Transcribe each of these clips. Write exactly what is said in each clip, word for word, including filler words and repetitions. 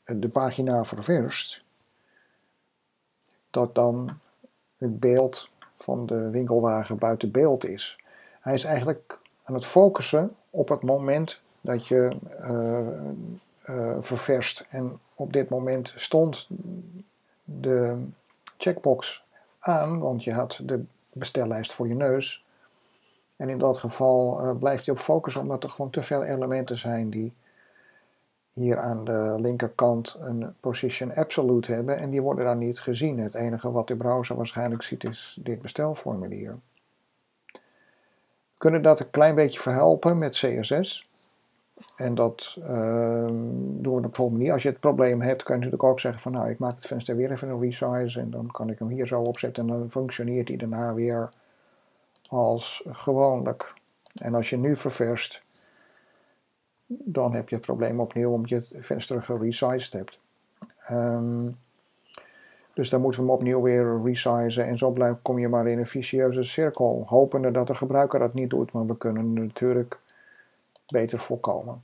de pagina ververst, dat dan het beeld van de winkelwagen buiten beeld is. Hij is eigenlijk aan het focussen op het moment dat je uh, uh, ververst. En op dit moment stond de checkbox aan, want je had de bestellijst voor je neus. En in dat geval uh, blijft hij op focussen, omdat er gewoon te veel elementen zijn die hier aan de linkerkant een position absolute hebben en die worden dan niet gezien. Het enige wat de browser waarschijnlijk ziet is dit bestelformulier. We kunnen dat een klein beetje verhelpen met C S S. En dat uh, doen we op een volgende manier. Als je het probleem hebt, kan je natuurlijk ook zeggen van nou, ik maak het venster weer even een resize en dan kan ik hem hier zo opzetten en dan functioneert hij daarna weer als gewoonlijk. En als je nu ververst, dan heb je het probleem opnieuw omdat je het venster geresized hebt. Um, dus dan moeten we hem opnieuw weer resizen en zo blijf, kom je maar in een vicieuze cirkel. Hopende dat de gebruiker dat niet doet, maar we kunnen het natuurlijk beter voorkomen.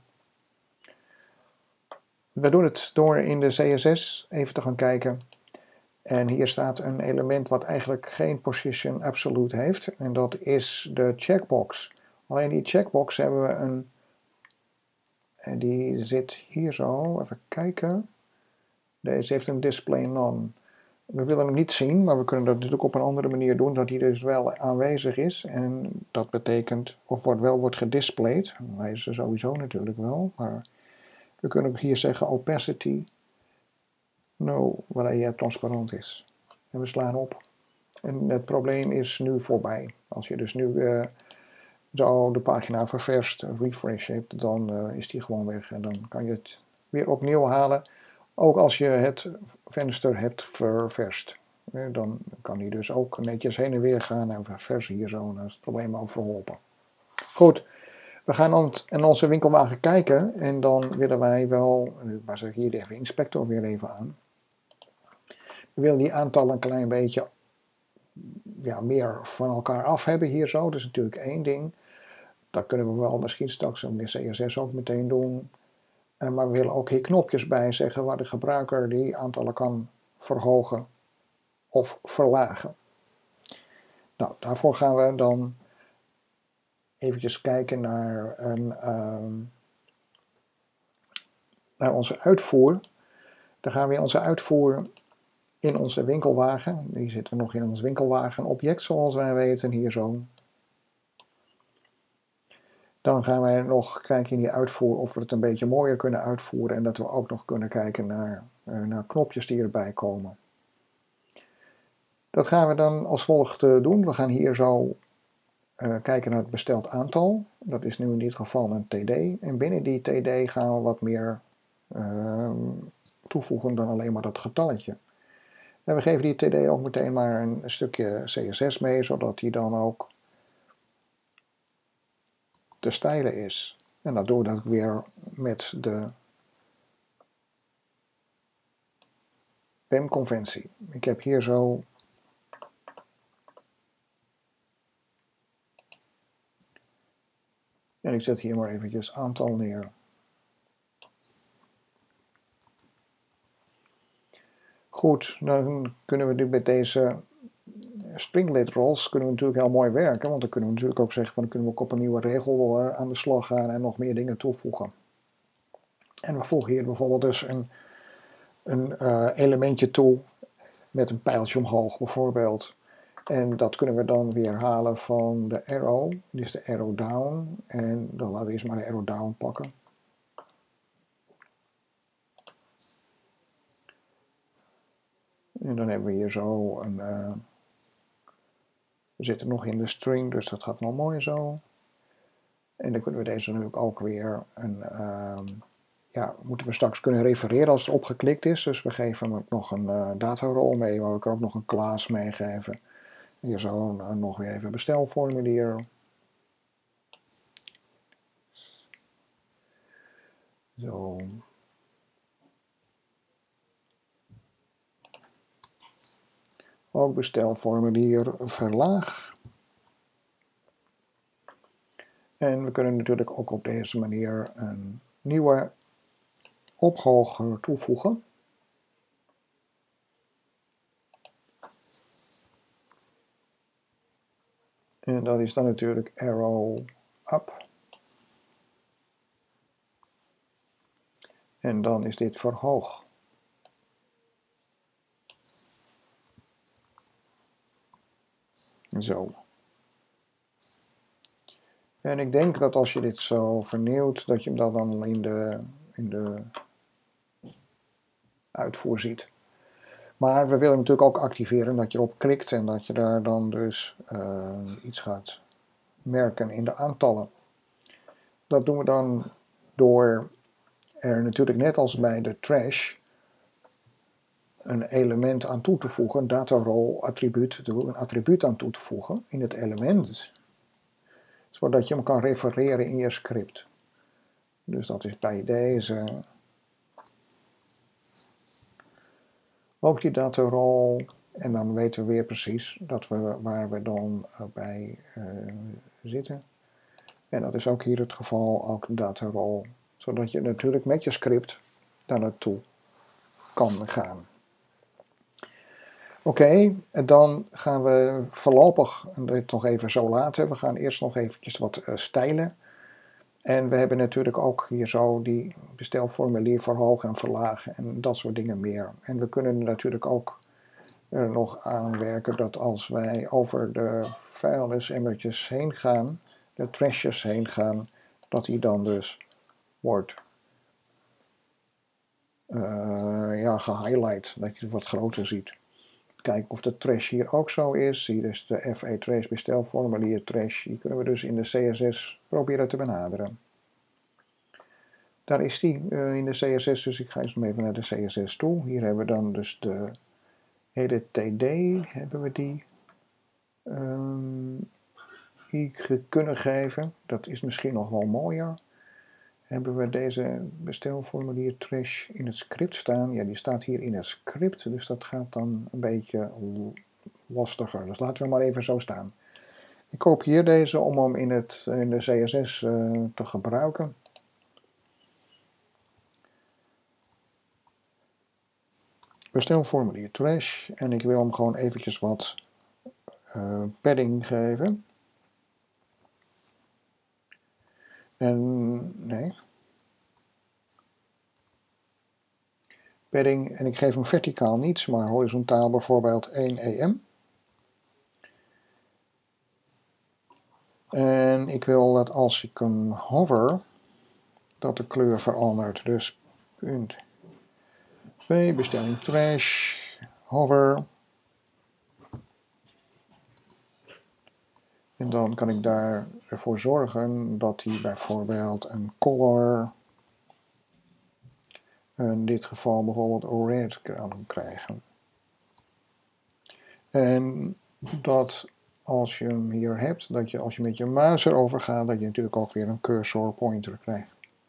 We doen het door in de C S S even te gaan kijken. En hier staat een element wat eigenlijk geen position absolute heeft. En dat is de checkbox. Alleen die checkbox hebben we een... En die zit hier zo. Even kijken. Deze heeft een display none. We willen hem niet zien, maar we kunnen dat natuurlijk op een andere manier doen. Dat hij dus wel aanwezig is. En dat betekent, of wordt wel wordt gedisplayed. Hij is er sowieso natuurlijk wel. Maar we kunnen ook hier zeggen opacity. No, waar hij transparant is. En we slaan op. En het probleem is nu voorbij. Als je dus nu uh, zo de pagina ververst, refresh hebt, dan uh, is die gewoon weg. En dan kan je het weer opnieuw halen. Ook als je het venster hebt ververst. Uh, dan kan hij dus ook netjes heen en weer gaan en verversen hier zo. En dan is het probleem al verholpen. Goed. We gaan in onze winkelwagen kijken. En dan willen wij wel, maar zeg hier even inspector weer even aan. We willen die aantallen een klein beetje ja, meer van elkaar af hebben hier zo. Dat is natuurlijk één ding. Dat kunnen we wel misschien straks in de C S S ook meteen doen. Maar we willen ook hier knopjes bij zeggen waar de gebruiker die aantallen kan verhogen of verlagen. Nou, daarvoor gaan we dan eventjes kijken naar, een, um, naar onze uitvoer. Dan gaan we in onze uitvoer in onze winkelwagen. Die zitten nog in ons winkelwagenobject, zoals wij weten hier zo. Dan gaan wij nog kijken in die uitvoer of we het een beetje mooier kunnen uitvoeren. En dat we ook nog kunnen kijken naar, uh, naar knopjes die erbij komen. Dat gaan we dan als volgt uh, doen. We gaan hier zo uh, kijken naar het besteld aantal. Dat is nu in dit geval een T D. En binnen die T D gaan we wat meer uh, toevoegen dan alleen maar dat getalletje. En we geven die T D ook meteen maar een stukje C S S mee, zodat die dan ook te stylen is. En dat doen we dat weer met de P E M-conventie. Ik heb hier zo en ik zet hier maar eventjes aantal neer. Goed, dan kunnen we nu met deze string literals kunnen we natuurlijk heel mooi werken, want dan kunnen we natuurlijk ook zeggen van dan kunnen we ook op een nieuwe regel uh, aan de slag gaan en nog meer dingen toevoegen. En we voegen hier bijvoorbeeld dus een, een uh, elementje toe met een pijltje omhoog bijvoorbeeld. En dat kunnen we dan weer halen van de arrow, dit is de arrow down. En dan laten we eerst maar de arrow down pakken. En dan hebben we hier zo een... Uh, we zitten nog in de string, dus dat gaat wel mooi zo. En dan kunnen we deze natuurlijk ook weer een... Uh, ja, moeten we straks kunnen refereren als het opgeklikt is. Dus we geven hem ook nog een uh, datarol mee, maar we kunnen ook nog een class meegeven. Hier zo uh, nog weer even een bestelformulier. Zo. Ook bestelformulier verlaag. En we kunnen natuurlijk ook op deze manier een nieuwe ophoger toevoegen. En dat is dan natuurlijk arrow up. En dan is dit verhoog. Zo. En ik denk dat als je dit zo vernieuwt, dat je hem dan in de, in de uitvoer ziet. Maar we willen natuurlijk ook activeren dat je erop klikt en dat je daar dan dus uh, iets gaat merken in de aantallen. Dat doen we dan door er natuurlijk net als bij de trash een element aan toe te voegen, een datarol attribuut, een attribuut aan toe te voegen in het element, zodat je hem kan refereren in je script. Dus dat is bij deze ook die datarol. En dan weten we weer precies dat we, waar we dan bij uh, zitten. En dat is ook hier het geval, ook de datarol. Zodat je natuurlijk met je script daar naartoe kan gaan. Oké, okay, en dan gaan we voorlopig dit nog even zo laten. We gaan eerst nog eventjes wat uh, stijlen. En we hebben natuurlijk ook hier zo die bestelformulier verhogen en verlagen en dat soort dingen meer. En we kunnen natuurlijk ook er nog aan werken dat als wij over de vuilnisemmertjes heen gaan, de trashes heen gaan, dat die dan dus wordt uh, ja, gehighlight, dat je het wat groter ziet. Kijken of de trash hier ook zo is. Hier is de F E trace bestelformulier trash. Die kunnen we dus in de C S S proberen te benaderen. Daar is die uh, in de C S S, dus ik ga eens even naar de C S S toe. Hier hebben we dan dus de hele T D, hebben we die um, die kunnen geven. Dat is misschien nog wel mooier. Hebben we deze bestelformulier trash in het script staan? Ja, die staat hier in het script, dus dat gaat dan een beetje lastiger. Dus laten we maar even zo staan. Ik kopieer deze om hem in, het, in de C S S uh, te gebruiken. Bestelformulier trash en ik wil hem gewoon eventjes wat uh, padding geven. En nee. Padding en ik geef hem verticaal niets, maar horizontaal bijvoorbeeld één E M. En ik wil dat als ik hem hover, dat de kleur verandert. Dus punt B, bestelling trash, hover. En dan kan ik daar ervoor zorgen dat hij bijvoorbeeld een color, in dit geval bijvoorbeeld red kan krijgen. En dat als je hem hier hebt, dat je als je met je muis erover gaat, dat je natuurlijk ook weer een cursor pointer krijgt.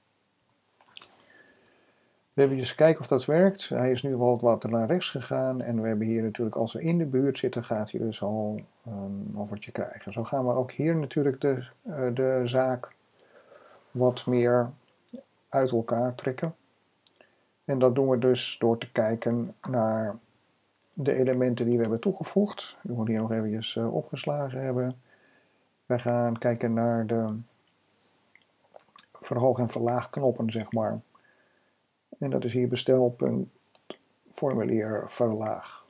Even kijken of dat werkt. Hij is nu wel wat naar rechts gegaan en we hebben hier natuurlijk, als we in de buurt zitten, gaat hij dus al een offertje krijgen. Zo gaan we ook hier natuurlijk de, de zaak wat meer uit elkaar trekken. En dat doen we dus door te kijken naar de elementen die we hebben toegevoegd. Ik moet hier nog eventjes uh, opgeslagen hebben. Wij gaan kijken naar de verhoog- en verlaagknoppen, zeg maar. En dat is hier bestelpunt formulier verlaag.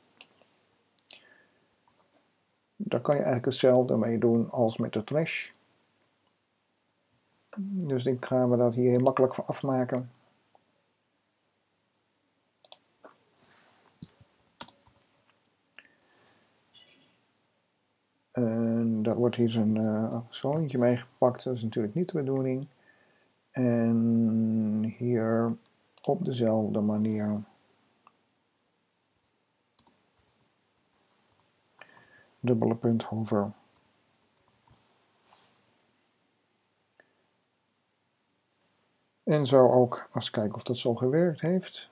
Daar kan je eigenlijk hetzelfde mee doen als met de trash. Dus ik gaan we dat hier heel makkelijk van afmaken. En daar wordt hier zo'n uh, zoontje mee gepakt, dat is natuurlijk niet de bedoeling. En hier op dezelfde manier dubbele punt hover. En zo ook, als we kijken of dat zo gewerkt heeft.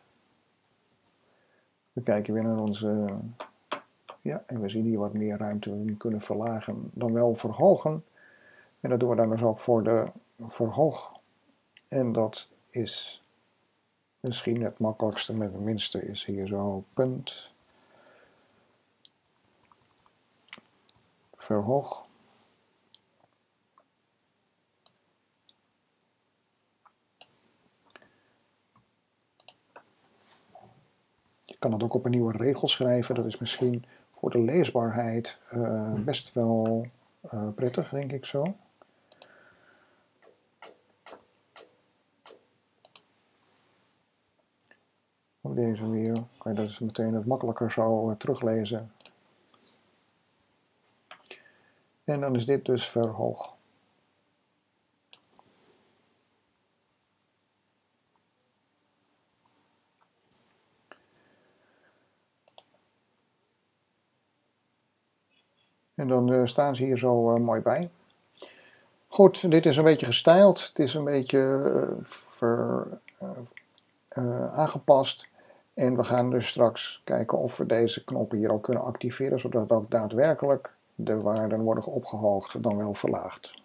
We kijken weer naar onze, ja, en we zien hier wat meer ruimte we kunnen verlagen dan wel verhogen. En dat doen we dan dus ook voor de verhoog. En dat is Misschien het makkelijkste met het minste is hier zo punt. Verhoog. Je kan het ook op een nieuwe regel schrijven. Dat is misschien voor de leesbaarheid uh, best wel uh, prettig, denk ik zo. Ook deze weer. Okay, dat is meteen het makkelijker zo uh, teruglezen. En dan is dit dus verhoog. En dan uh, staan ze hier zo uh, mooi bij. Goed, dit is een beetje gestyled. Het is een beetje uh, ver, uh, uh, aangepast. En we gaan dus straks kijken of we deze knoppen hier ook kunnen activeren, zodat ook daadwerkelijk de waarden worden opgehoogd dan wel verlaagd.